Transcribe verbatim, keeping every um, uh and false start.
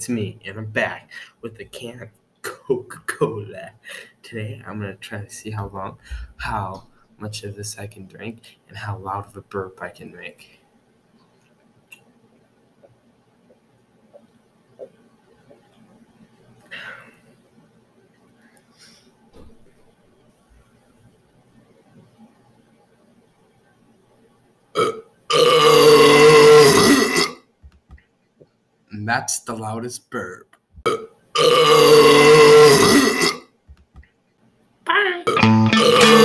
it's me, and I'm back with a can of Coca-Cola. Today, I'm going to try to see how long, how much of this I can drink, and how loud of a burp I can make. And that's the loudest burp. Bye.